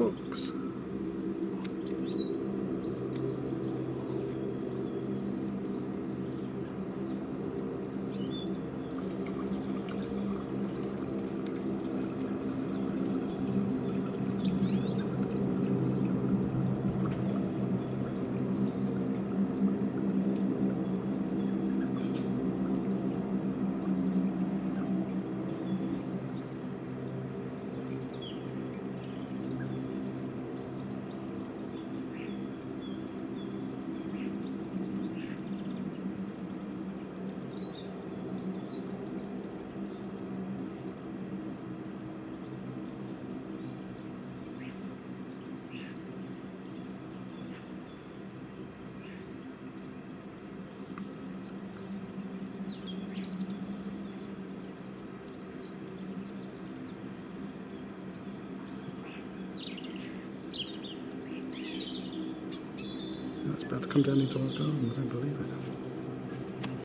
fox. It's about to come down into our garden, I don't believe it.